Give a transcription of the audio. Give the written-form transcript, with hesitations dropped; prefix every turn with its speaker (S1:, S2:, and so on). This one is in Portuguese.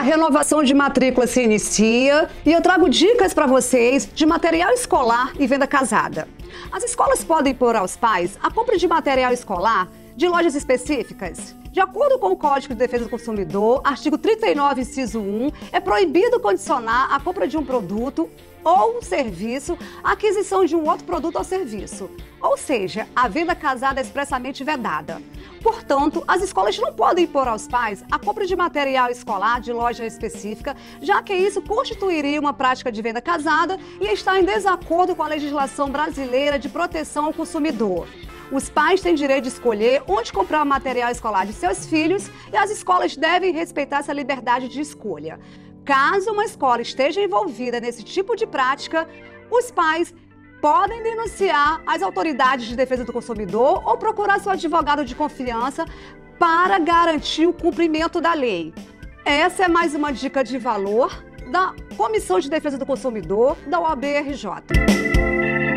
S1: renovação de matrícula se inicia e eu trago dicas para vocês de material escolar e venda casada. As escolas podem impor aos pais a compra de material escolar de lojas específicas. De acordo com o Código de Defesa do Consumidor, artigo 39, inciso 1, é proibido condicionar a compra de um produto ou serviço à aquisição de um outro produto ou serviço. Ou seja, a venda casada é expressamente vedada. Portanto, as escolas não podem impor aos pais a compra de material escolar de loja específica, já que isso constituiria uma prática de venda casada e está em desacordo com a legislação brasileira de proteção ao consumidor. Os pais têm direito de escolher onde comprar o material escolar de seus filhos e as escolas devem respeitar essa liberdade de escolha. Caso uma escola esteja envolvida nesse tipo de prática, os pais podem denunciar as autoridades de defesa do consumidor ou procurar seu advogado de confiança para garantir o cumprimento da lei. Essa é mais uma dica de valor da Comissão de Defesa do Consumidor da OAB-RJ.